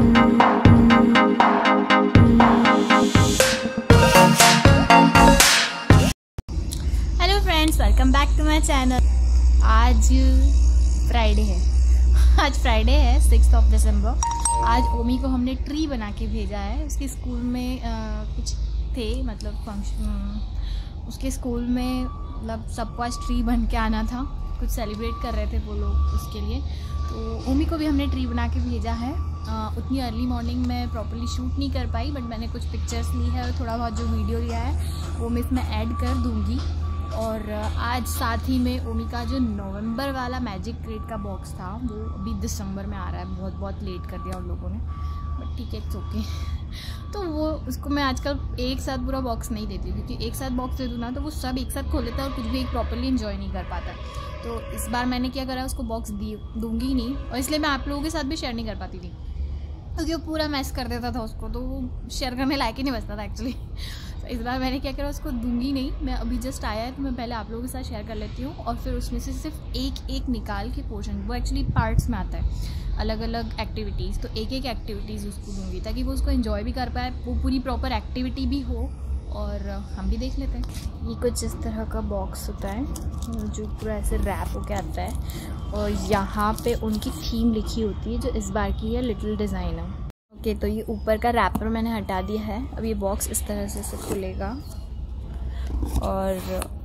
Hello friends, welcome back to my channel. आज Friday है। आज फ्राइडे है 6 दिसंबर। आज ओमी को हमने ट्री बना के भेजा है। उसके स्कूल में कुछ थे, मतलब फंक्शन। उसके स्कूल में मतलब सबको आज ट्री बन के आना था। कुछ सेलिब्रेट कर रहे थे वो लोग, उसके लिए। तो ओमी को भी हमने ट्री बना के भेजा है। उतनी अर्ली मॉर्निंग में प्रॉपर्ली शूट नहीं कर पाई, बट मैंने कुछ पिक्चर्स ली है और थोड़ा बहुत जो वीडियो लिया है वो मैं इसमें ऐड कर दूँगी। और आज साथ ही में ओमी का जो नवंबर वाला मैजिक क्रेट का बॉक्स था वो अभी दिसंबर में आ रहा है। बहुत लेट कर दिया उन लोगों ने, बट ठीक है, इट्स ओके। तो वो उसको मैं आजकल एक साथ पूरा बॉक्स नहीं देती, क्योंकि एक साथ बॉक्स दे दूँ ना तो वो सब एक साथ खोल लेता है और कुछ भी एक प्रॉपर्ली इन्जॉय नहीं कर पाता। तो इस बार मैंने क्या करा, उसको बॉक्स दूँगी नहीं, और इसलिए मैं आप लोगों के साथ भी शेयर नहीं कर पाती थी, क्योंकि वो पूरा मैस कर देता था उसको, तो वो शेयर करने लायक ही नहीं बचता था एक्चुअली। तो इस बार मैंने क्या करा, उसको दूंगी नहीं। मैं अभी जस्ट आया है तो मैं पहले आप लोगों के साथ शेयर कर लेती हूँ, और फिर उसमें से सिर्फ एक निकाल के पोर्शन, वो एक्चुअली पार्ट्स में आता है, अलग अलग एक्टिविटीज़। तो एक एक्टिविटीज़ उसको दूंगी ताकि वो उसको एंजॉय भी कर पाए, वो पूरी प्रॉपर एक्टिविटी भी हो और हम भी देख लेते हैं। ये कुछ इस तरह का बॉक्स होता है जो पूरा ऐसे रैप होके आता है, और यहाँ पे उनकी थीम लिखी होती है जो इस बार की है लिटिल डिज़ाइनर। ओके, तो ये ऊपर का रैपर मैंने हटा दिया है। अब ये बॉक्स इस तरह से खुलेगा, और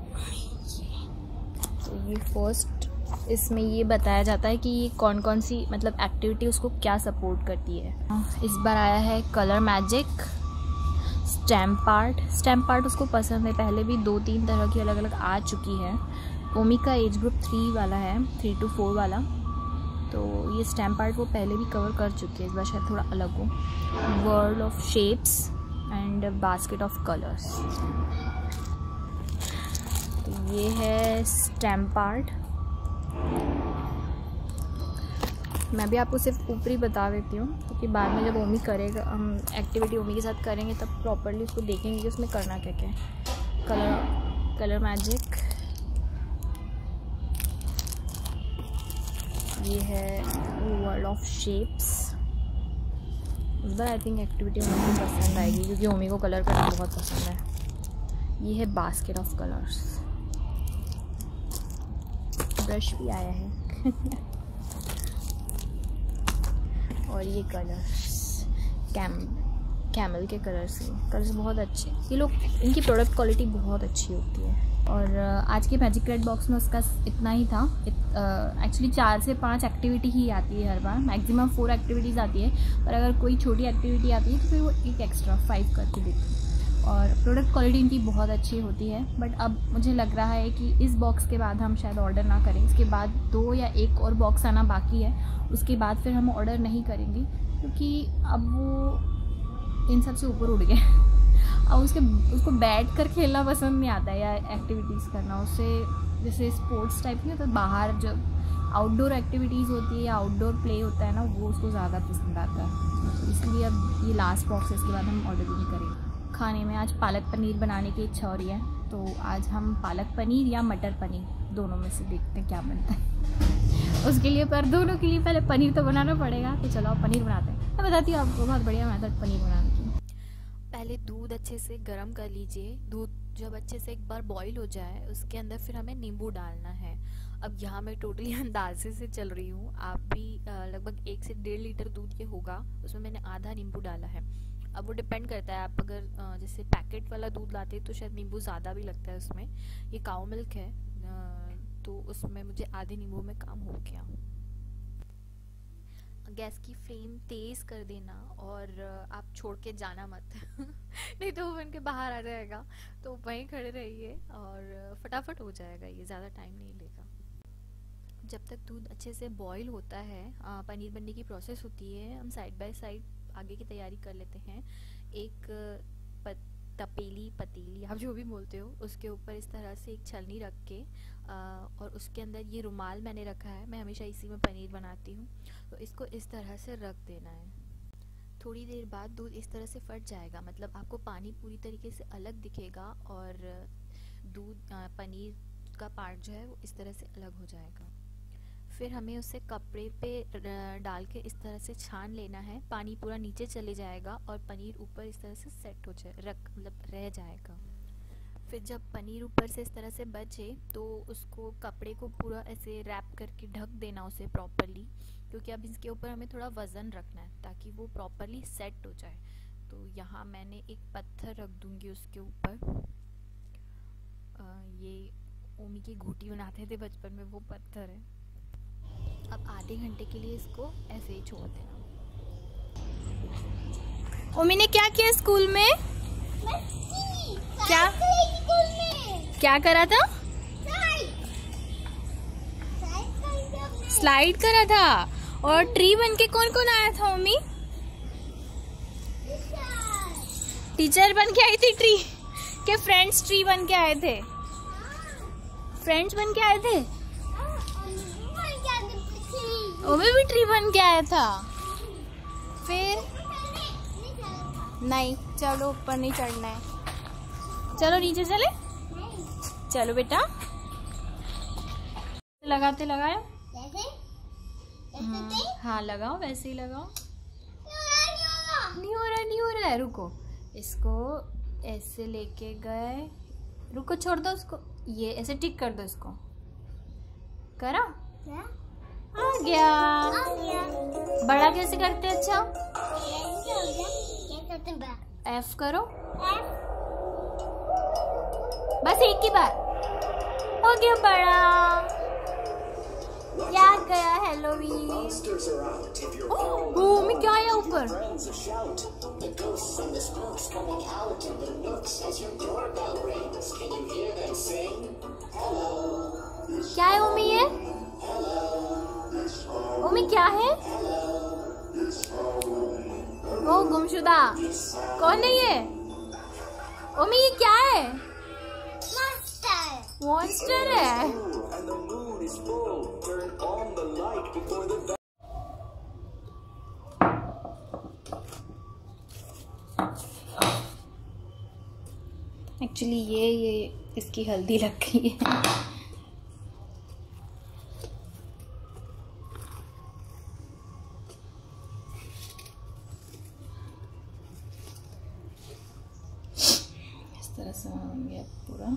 तो ये फर्स्ट इसमें ये बताया जाता है कि ये कौन कौन सी मतलब एक्टिविटी उसको क्या सपोर्ट करती है। इस बार आया है कलर मैजिक, स्टैम्प पार्ट उसको पसंद है। पहले भी 2-3 तरह की अलग अलग आ चुकी है। ओमी का एज ग्रुप 3 वाला है, 3 to 4 वाला। तो ये स्टैम्प पार्ट वो पहले भी कवर कर चुकी है, इस बार शायद थोड़ा अलग हो। World of shapes and basket of colours. तो ये है स्टैम्प पार्ट। मैं भी आपको सिर्फ ऊपरी बता देती हूँ, क्योंकि बाद में जब ओमी करेगा, हम एक्टिविटी ओमी के साथ करेंगे तब प्रॉपरली उसको देखेंगे कि उसमें करना क्या क्या है। कलर मैजिक, ये है वर्ल्ड ऑफ शेप्स। इस बार आई थिंक एक्टिविटी ओमी को पसंद आएगी, क्योंकि ओमी को कलर करना बहुत पसंद है। ये है बास्केट ऑफ कलर्स। ब्रश भी आया है और ये कलर्स कैमल के कलर्स बहुत अच्छे। ये लोग, इनकी प्रोडक्ट क्वालिटी बहुत अच्छी होती है। और आज के मैजिक क्रेट बॉक्स में उसका इतना ही था। एक्चुअली 4 से 5 एक्टिविटी ही आती है हर बार, मैक्सिमम 4 एक्टिविटीज़ आती है, और अगर कोई छोटी एक्टिविटी आती है तो फिर वो एक एक्स्ट्रा 5 करके देती है। और प्रोडक्ट क्वालिटी इनकी बहुत अच्छी होती है। बट अब मुझे लग रहा है कि इस बॉक्स के बाद हम शायद ऑर्डर ना करें। इसके बाद 2 या 1 और बॉक्स आना बाकी है, उसके बाद फिर हम ऑर्डर नहीं करेंगे, क्योंकि अब वो इन सब से ऊपर उड़ गए। अब उसको बैठ कर खेलना पसंद नहीं आता है, या एक्टिविटीज़ करना उससे, जैसे स्पोर्ट्स टाइप की, तो बाहर जो आउटडोर एक्टिविटीज़ होती है या आउटडोर प्ले होता है ना, वो उसको ज़्यादा पसंद आता है। तो इसलिए अब ये लास्ट बॉक्स है, इसके बाद हम ऑर्डर भी नहीं करेंगे। खाने में आज पालक पनीर बनाने की इच्छा हो रही है, तो आज हम पालक पनीर या मटर पनीर दोनों में से देखते हैं क्या बनता है। उसके लिए पर दोनों के लिए पहले पनीर तो बनाना पड़ेगा, तो चलो पनीर बनाते हैं। मैं बताती हूँ आपको, बहुत बढ़िया मेथड पनीर बनाने की। पहले दूध अच्छे से गर्म कर लीजिए। दूध जब अच्छे से एक बार बॉईल हो जाए, उसके अंदर फिर हमें नींबू डालना है। अब यहाँ मैं टोटली अंदाजे से चल रही हूँ, आप भी लगभग 1 से 1.5 लीटर दूध के होगा, उसमें मैंने आधा नींबू डाला है। अब वो डिपेंड करता है, आप अगर जैसे पैकेट वाला दूध लाते हैं तो शायद नींबू ज़्यादा भी लगता है उसमें। ये काऊ मिल्क है, तो उसमें मुझे आधे नींबू में काम हो गया। गैस की फ्लेम तेज़ कर देना, और आप छोड़ के जाना मत नहीं तो ओवन के बाहर आ जाएगा। तो वहीं खड़े रहिए और फटाफट हो जाएगा, ये ज़्यादा टाइम नहीं लेगा। जब तक दूध अच्छे से बॉईल होता है, पनीर बनने की प्रोसेस होती है, हम साइड बाय साइड आगे की तैयारी कर लेते हैं। एक तपेली, पतीली, आप जो भी बोलते हो, उसके ऊपर इस तरह से एक छलनी रख के, और उसके अंदर ये रुमाल मैंने रखा है, मैं हमेशा इसी में पनीर बनाती हूँ, तो इसको इस तरह से रख देना है। थोड़ी देर बाद दूध इस तरह से फट जाएगा, मतलब आपको पानी पूरी तरीके से अलग दिखेगा, और दूध पनीर का पार्ट जो है वो इस तरह से अलग हो जाएगा। फिर हमें उसे कपड़े पे डाल के इस तरह से छान लेना है। पानी पूरा नीचे चले जाएगा और पनीर ऊपर इस तरह से सेट हो जाए, मतलब रह जाएगा। फिर जब पनीर ऊपर से इस तरह से बचे तो उसको कपड़े को पूरा ऐसे रैप करके ढक देना उसे प्रॉपरली, क्योंकि अब इसके ऊपर हमें थोड़ा वज़न रखना है ताकि वो प्रॉपरली सेट हो जाए। तो यहाँ मैंने एक पत्थर रख दूँगी उसके ऊपर। ये ओमी की घूटी बनाते थे बचपन में, वो पत्थर है। अब आधे घंटे के लिए इसको ऐसे ही छोड़ देना। ओमी ने क्या किया स्कूल में? क्या करा था? स्लाइड करा था। और ट्री बन के कौन कौन आया था ओमी? टीचर बन के आई थी ट्री के फ्रेंड्स ट्री बन के आए थे? फ्रेंड्स बन के आए थे? ओमी भी ट्री बन के आया था। फिर नहीं, चलो ऊपर नहीं चढ़ना है, चलो नीचे चले। चलो बेटा, लगाते लगाओ। हाँ लगाओ, वैसे ही लगाओ। नहीं हो रहा है, रुको। इसको ऐसे लेके गए, रुको छोड़ दो उसको, ये ऐसे टिक कर दो इसको। करा? आ गया। बड़ा कैसे करते? अच्छा F करो, बस एक ही बार हो गया बड़ा। क्या गया हेलोवीन? ओह में क्या आया ऊपर? क्या है ओमी? ये ओमी क्या है? ओ गुमशुदा, कौन है ये? ओमी ये क्या है? मॉन्स्टर है। एक्चुअली ये इसकी हल्दी लग गई है। इस तरह से बनाएंगे पूरा।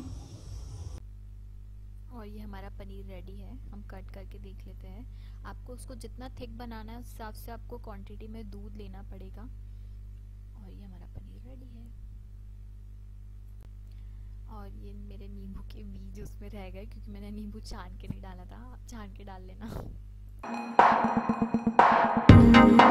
और ये हमारा पनीर रेडी है। हम कट करके देख लेते हैं। आपको उसको जितना थिक बनाना है उस हिसाब से आपको क्वांटिटी में दूध लेना पड़ेगा। और ये हमारा पनीर रेडी है। और ये मेरे नींबू के बीज उसमें रह गए, क्योंकि मैंने नींबू छान के नहीं डाला था। आप छान के डाल लेना।